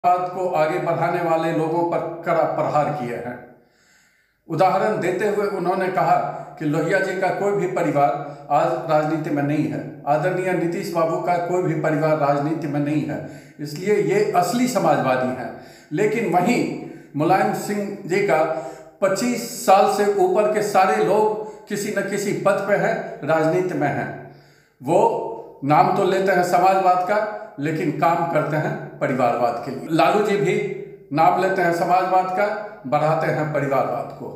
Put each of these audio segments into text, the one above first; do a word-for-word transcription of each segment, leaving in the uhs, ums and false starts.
बात को आगे बढ़ाने वाले लोगों पर कड़ा प्रहार किए हैं। उदाहरण देते हुए उन्होंने कहा कि लोहिया जी का कोई भी परिवार आज राजनीति में नहीं है, आदरणीय नीतीश बाबू का कोई भी परिवार राजनीति में नहीं है, इसलिए ये असली समाजवादी हैं। लेकिन वहीं मुलायम सिंह जी का पच्चीस साल से ऊपर के सारे लोग किसी न किसी पद पे हैं, राजनीति में हैं। वो नाम तो लेते हैं समाजवाद का, लेकिन काम करते हैं परिवारवाद के लिए। लालू जी भी नाम लेते हैं समाजवाद का, बढ़ाते हैं परिवारवाद को।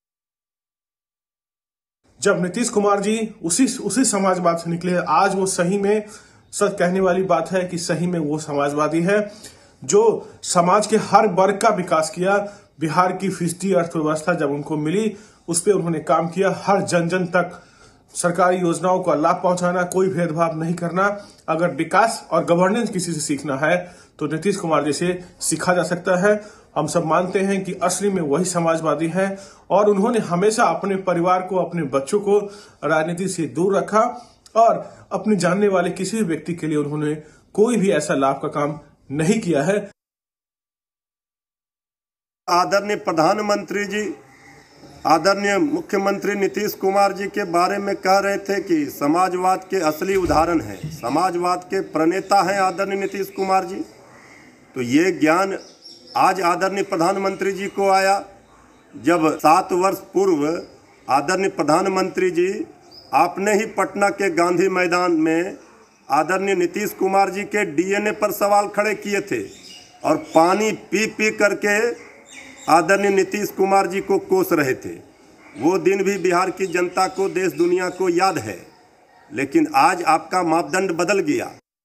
जब नीतीश कुमार जी उसी उसी समाजवाद से निकले, आज वो सही में सच कहने वाली बात है कि सही में वो समाजवादी है जो समाज के हर वर्ग का विकास किया। बिहार की फीसदी अर्थव्यवस्था जब उनको मिली, उस पर उन्होंने काम किया। हर जन जन तक सरकारी योजनाओं का लाभ पहुंचाना, कोई भेदभाव नहीं करना। अगर विकास और गवर्नेंस किसी से सीखना है तो नीतीश कुमार जी से सीखा जा सकता है। हम सब मानते हैं कि असली में वही समाजवादी हैं और उन्होंने हमेशा अपने परिवार को, अपने बच्चों को राजनीति से दूर रखा और अपने जानने वाले किसी भी व्यक्ति के लिए उन्होंने कोई भी ऐसा लाभ का काम नहीं किया है। आदरणीय प्रधानमंत्री जी, आदरणीय मुख्यमंत्री नीतीश कुमार जी के बारे में कह रहे थे कि समाजवाद के असली उदाहरण हैं, समाजवाद के प्रणेता हैं आदरणीय नीतीश कुमार जी। तो ये ज्ञान आज आदरणीय प्रधानमंत्री जी को आया, जब सात वर्ष पूर्व आदरणीय प्रधानमंत्री जी आपने ही पटना के गांधी मैदान में आदरणीय नीतीश कुमार जी के डीएनए पर सवाल खड़े किए थे और पानी पी पी करके आदरणीय नीतीश कुमार जी को कोस रहे थे। वो दिन भी बिहार की जनता को, देश दुनिया को याद है। लेकिन आज आपका मापदंड बदल गया।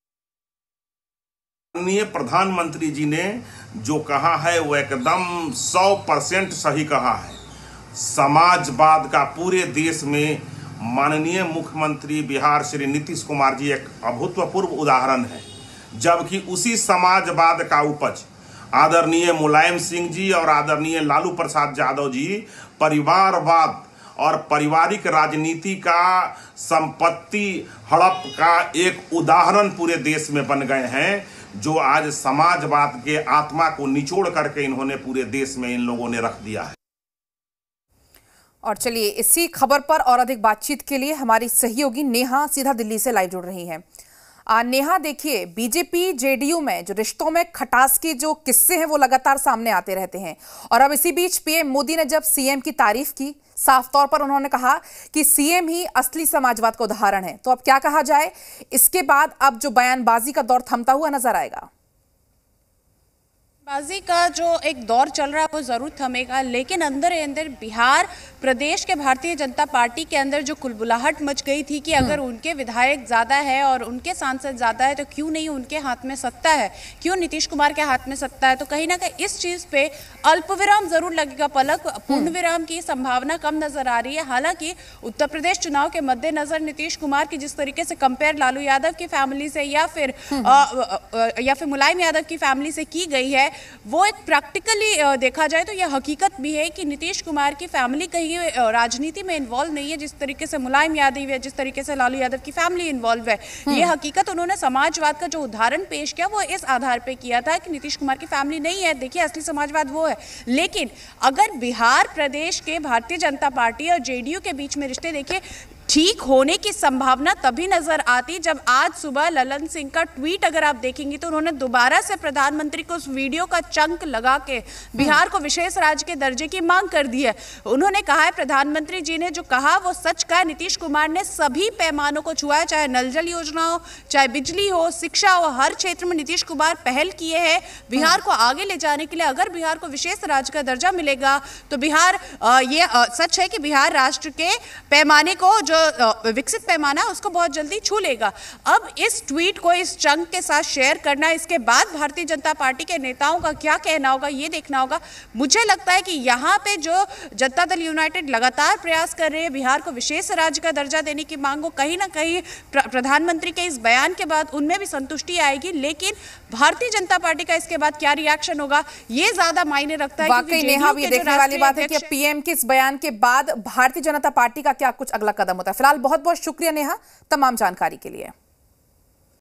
माननीय प्रधानमंत्री जी ने जो कहा है वो एकदम सौ परसेंट सही कहा है। समाजवाद का पूरे देश में माननीय मुख्यमंत्री बिहार श्री नीतीश कुमार जी एक अभूतपूर्व उदाहरण है, जबकि उसी समाजवाद का उपज आदरणीय मुलायम सिंह जी और आदरणीय लालू प्रसाद यादव जी परिवारवाद और पारिवारिक राजनीति का, संपत्ति हड़प का एक उदाहरण पूरे देश में बन गए हैं, जो आज समाजवाद के आत्मा को निचोड़ करके इन्होंने पूरे देश में इन लोगों ने रख दिया है। और चलिए इसी खबर पर और अधिक बातचीत के लिए हमारी सहयोगी नेहा सीधा दिल्ली से लाइव जुड़ रही हैं। आ, नेहा, देखिए, बीजेपी जेडीयू में जो रिश्तों में खटास के जो किस्से हैं वो लगातार सामने आते रहते हैं और अब इसी बीच पीएम मोदी ने जब सीएम की तारीफ की, साफ तौर पर उन्होंने कहा कि सीएम ही असली समाजवाद का उदाहरण है। तो अब क्या कहा जाए, इसके बाद अब जो बयानबाजी का दौर थमता हुआ नजर आएगा? बाजी का जो एक दौर चल रहा है वो जरूर थमेगा, लेकिन अंदर अंदर बिहार प्रदेश के भारतीय जनता पार्टी के अंदर जो कुलबुलाहट मच गई थी कि अगर उनके विधायक ज्यादा है और उनके सांसद ज्यादा है तो क्यों नहीं उनके हाथ में सत्ता है, क्यों नीतीश कुमार के हाथ में सत्ता है। तो कहीं ना कहीं इस चीज पे अल्पविराम जरूर लगेगा, पलक पूर्ण विराम की संभावना कम नजर आ रही है। हालांकि उत्तर प्रदेश चुनाव के मद्देनजर नीतीश कुमार की जिस तरीके से कंपेयर लालू यादव की फैमिली से या फिर या फिर मुलायम यादव की फैमिली से की गई है, वो एक प्रैक्टिकली देखा जाए तो यह हकीकत भी है कि नीतीश कुमार की फैमिली कहीं राजनीति में इन्वॉल्व नहीं है, जिस तरीके से मुलायम यादव है, जिस तरीके से लालू यादव की फैमिली इन्वॉल्व है। यह हकीकत उन्होंने समाजवाद का जो उदाहरण पेश किया वो इस आधार पे किया था कि नीतीश कुमार की फैमिली नहीं है, देखिए असली समाजवाद वो है। लेकिन अगर बिहार प्रदेश के भारतीय जनता पार्टी और जेडीयू के बीच में रिश्ते देखिए ठीक होने की संभावना तभी नजर आती जब आज सुबह ललन सिंह का ट्वीट अगर आप देखेंगे तो उन्होंने दोबारा से प्रधानमंत्री को उस वीडियो का चंक लगा के बिहार को विशेष राज्य के दर्जे की मांग कर दी है। उन्होंने कहा है, प्रधानमंत्री जी ने जो कहा वो सच कहा, नीतीश कुमार ने सभी पैमानों को छुआ है, चाहे नल जल योजना हो, चाहे बिजली हो, शिक्षा हो, हर क्षेत्र में नीतीश कुमार पहल किए हैं बिहार को आगे ले जाने के लिए। अगर बिहार को विशेष राज्य का दर्जा मिलेगा तो बिहार आ, ये आ, सच है कि बिहार राष्ट्र के पैमाने को, जो विकसित पैमाना उसको बहुत जल्दी छू लेगा। अब इस ट्वीट को इस चंक के साथ शेयर करना, इसके बाद भारतीय जनता पार्टी के नेताओं का क्या कहना होगा ये देखना होगा। मुझे लगता है कि यहाँ पे जो जनता दल यूनाइटेड लगातार प्रयास कर रहे हैं बिहार को विशेष राज्य का दर्जा देने की मांग को, कहीं ना कहीं प्रधानमंत्री के इस बयान के बाद उनमें भी संतुष्टि आएगी। लेकिन भारतीय जनता पार्टी का इसके बाद क्या रिएक्शन होगा ये ज्यादा मायने रखता है। वाकई नेहा, ये देखने वाली बात है कि पीएम के इस बयान के बाद भारतीय जनता पार्टी का क्या कुछ अगला कदम होता है। फिलहाल बहुत बहुत शुक्रिया नेहा तमाम जानकारी के लिए।